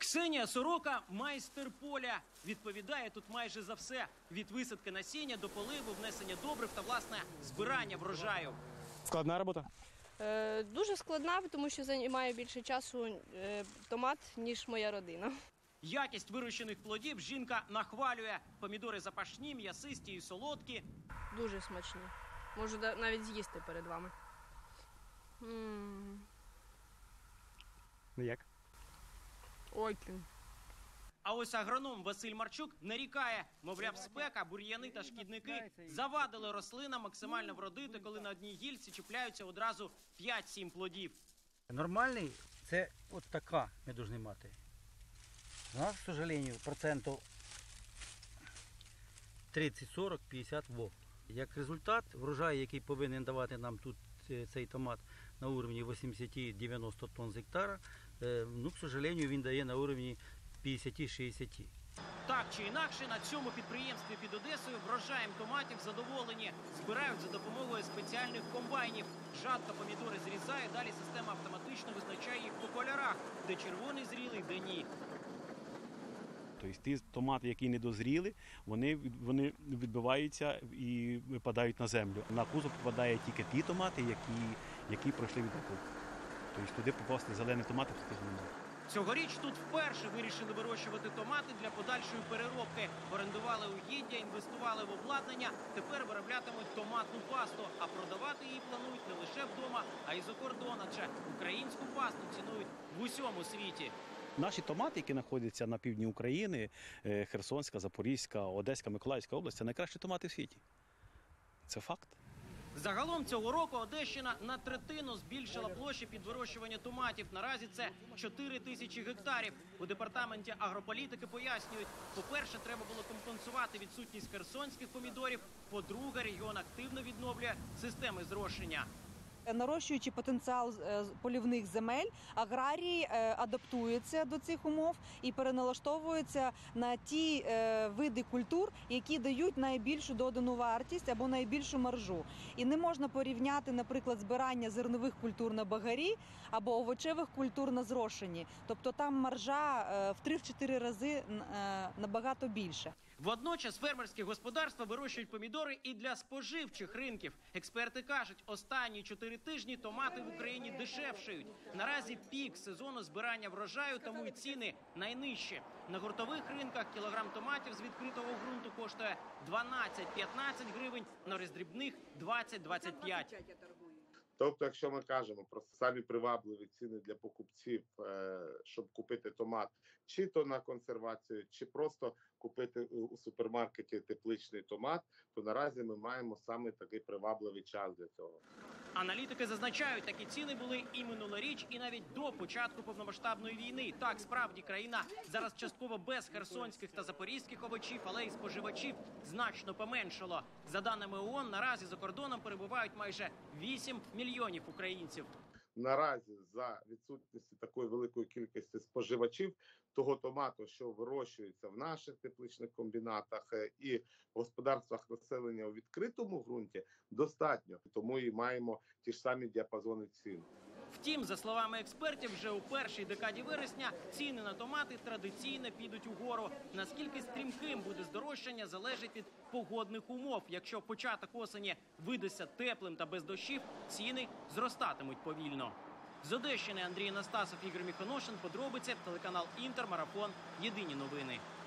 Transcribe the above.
Ксенія Сорока – майстер поля. Відповідає тут майже за все. Від висадки насіння до поливу, внесення добрив та, власне, збирання врожаю. Складна робота? Дуже складна, тому що займає більше часу томат, ніж моя родина. Якість вирощених плодів жінка нахвалює. Помідори запашні, м'ясисті і солодкі. Дуже смачні. Можу навіть з'їсти перед вами. Ну як? Очень. А ось агроном Василь Марчук нарікає. Мовляв, спека, бур'яни та шкідники завадили рослинам максимально вродити, коли на одній гільці чіпляються одразу 5-7 плодів. Нормальний – це от така ми повинні мати. У нас, к сожалению, процентів 30, 40, 50 во. Як результат, врожай, який повинен давати нам тут цей томат на уровні 80-90 тонн з гектара, ну, к сожалению, він дає на уровні 50-60. Так чи інакше, на цьому підприємстві під Одесою врожаєм томатів задоволені. Збирають за допомогою спеціальних комбайнів. Жатка помідори зрізає, далі система автоматично визначає їх по кольорах, де червоний зрілий, де ні. Тобто ті томати, які не дозріли, вони відбиваються і випадають на землю. На кузов попадає тільки ті томати, які пройшли відбивку. Тобто туди попасти зелені томати фактично не може. Цьогоріч тут вперше вирішили вирощувати томати для подальшої переробки. Орендували угіддя, інвестували в обладнання, тепер вироблятимуть томатну пасту. А продавати її планують не лише вдома, а й за кордон, адже українську пасту цінують в усьому світі. Наші томати, які знаходяться на півдні України, Херсонська, Запорізька, Одеська, Миколаївська область, це найкращі томати в світі. Це факт. Загалом цього року Одещина на третину збільшила площі під вирощування томатів. Наразі це 4 тисячі гектарів. У департаменті агрополітики пояснюють, по-перше, треба було компенсувати відсутність херсонських помідорів, по-друге, регіон активно відновлює системи зрошення. Нарощуючи потенціал полівних земель, аграрії адаптуються до цих умов і переналаштовуються на ті види культур, які дають найбільшу додану вартість або найбільшу маржу. І не можна порівняти, наприклад, збирання зернових культур на багарі або овочевих культур на зрошенні. Тобто там маржа в 3-4 рази набагато більше. Водночас фермерські господарства вирощують помідори і для споживчих ринків. Експерти кажуть, останні 4 тижні томати в Україні дешевшають. Наразі пік сезону збирання врожаю, тому і ціни найнижчі. На гуртових ринках кілограм томатів з відкритого ґрунту коштує 12-15 гривень, на роздрібних 20-25. Тобто, якщо ми кажемо про самі привабливі ціни для покупців, щоб купити томат, чи то на консервацію, чи просто купити у супермаркеті тепличний томат, то наразі ми маємо саме такий привабливий час для цього. Аналітики зазначають, такі ціни були і минулоріч, і навіть до початку повномасштабної війни. Так, справді, країна зараз частково без херсонських та запорізьких овочів, але й споживачів значно поменшало. За даними ООН, наразі за кордоном перебувають майже 8 мільйонів українців. Наразі за відсутності такої великої кількості споживачів того томату, що вирощується в наших тепличних комбінатах і господарствах населення у відкритому ґрунті, достатньо. Тому і маємо ті ж самі діапазони цін. Втім, за словами експертів, вже у першій декаді вересня ціни на томати традиційно підуть угору. Наскільки стрімким буде здорожчання, залежить від погодних умов. Якщо початок осені видасться теплим та без дощів, ціни зростатимуть повільно. З Одещини Андрій Анастасов, Ігор Міхоношин, подробиці, телеканал Інтер, Марафон, Єдині новини.